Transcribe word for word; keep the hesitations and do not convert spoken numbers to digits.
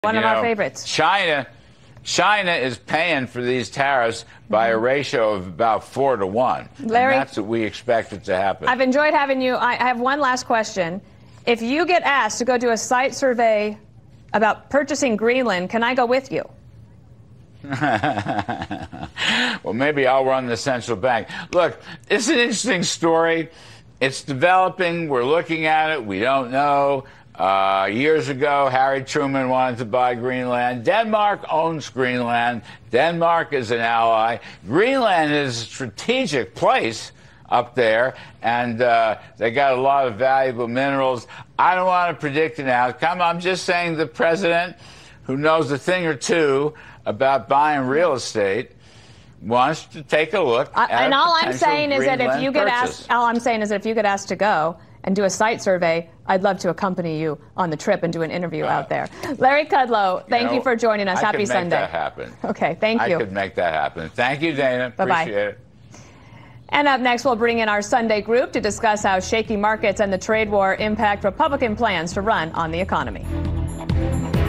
One you of know, our favorites. China, China is paying for these tariffs by a ratio of about four to one. Larry, and that's what we expected to happen. I've enjoyed having you. I have one last question. If you get asked to go do a site survey about purchasing Greenland, can I go with you? Well, maybe I'll run the central bank. Look, it's an interesting story. It's developing. We're looking at it. We don't know. Uh, years ago, Harry Truman wanted to buy Greenland. Denmark owns Greenland. Denmark is an ally. Greenland is a strategic place up there, and uh, they got a lot of valuable minerals. I don't want to predict an outcome. I'm just saying the president, who knows a thing or two about buying real estate, wants to take a look uh, at and a all I'm saying is that if Greenland you get purchase. asked, all I'm saying is that if you get asked to go and do a site survey, I'd love to accompany you on the trip and do an interview uh, out there. Larry Kudlow, thank you, know, you for joining us. I Happy could make Sunday. That happen. Okay, thank you. I could make that happen. Thank you, Dana. Bye-bye. Appreciate it. And up next, we'll bring in our Sunday group to discuss how shaky markets and the trade war impact Republican plans to run on the economy.